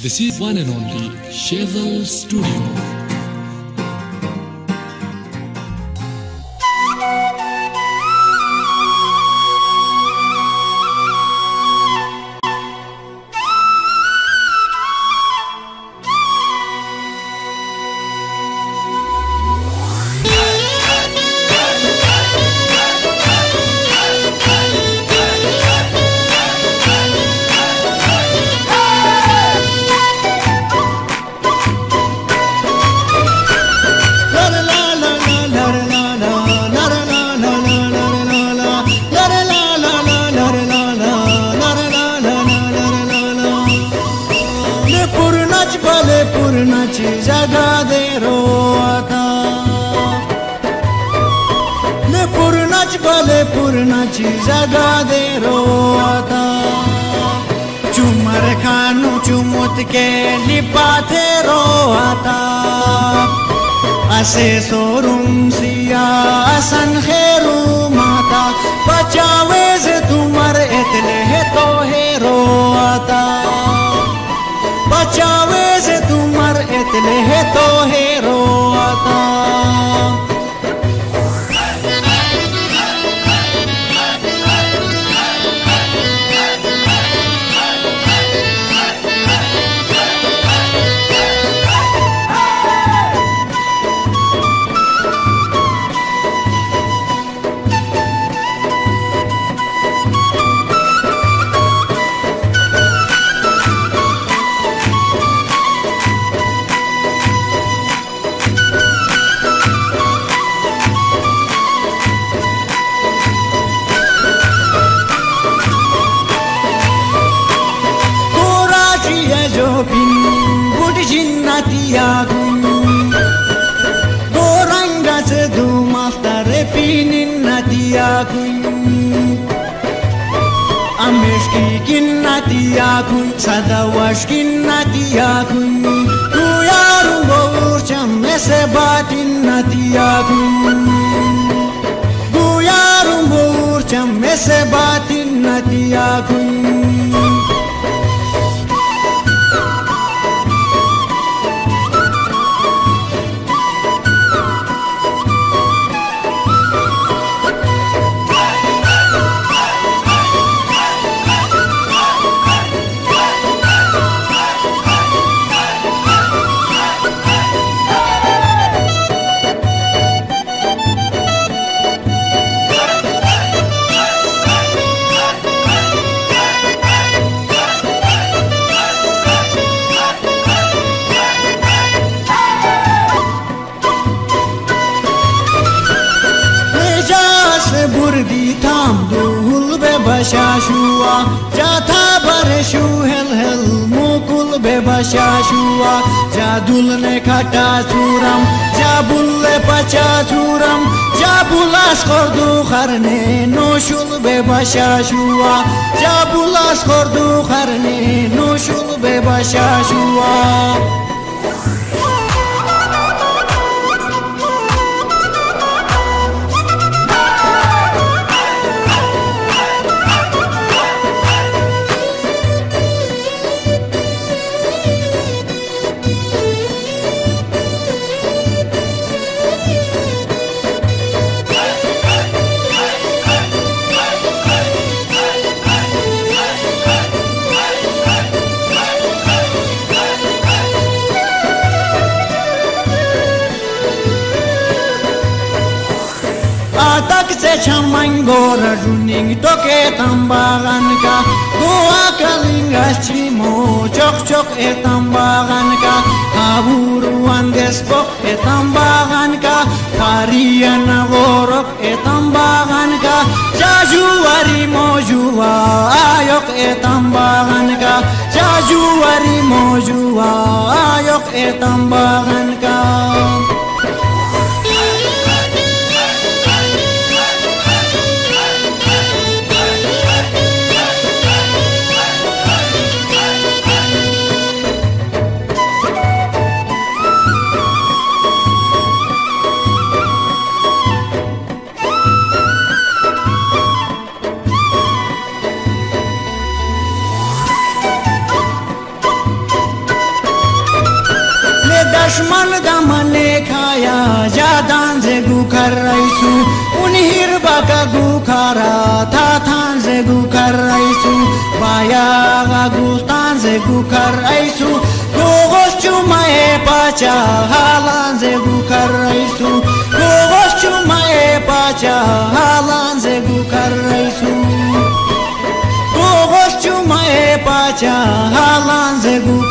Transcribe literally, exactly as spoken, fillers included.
This is one and only Shazel Studio. पूर्णाची जगा दे रो आता ले पूर्णाची भले पूर्णाची जगा दे रो आता चुमर खानू चुमुत के लिपाथे रो आता असे सोरुम सिया असन खेरू माता बचावे से तुमर इतने है तो है रो आता बचावे से तुमर इतने है तो है रो आता Jinnatiyagun Gorangas dumaftare pininnatiyagun Ameshki kinnatiyagun Sadawashkinnatiyagun Duyarun gourcham mesebatinatiyagun Duyarun gourcham mesebatinatiyagun Burdi tam dul be bashashua jatha bareshu hel hel mukul be bashashua jadul ne khata churam jabul le pacha churam jabulas kordu kharne noshul be bashashua jabulas kordu kharne noshul be bashashua Atak se chamangora runing toke tambagan ka goa kalinga chimo chok chok etambagan ka aburu andespok etambagan ka pariana gorok etambagan ka jajuari mojua ayok etambagan ka jajuari mojua ayok etambagan ka दशमन दमने खाया जादान से गुखर रईसु उन्हीर बाका गुखारा था थान से गुखर रईसु बाया गुस्तान से गुखर रईसु गोगोश्चु माए पाचा हालान से गुखर रईसु गोगोश्चु माए पाचा हालान से गुखर रईसु गोगोश्चु माए पाचा हालान से गुखर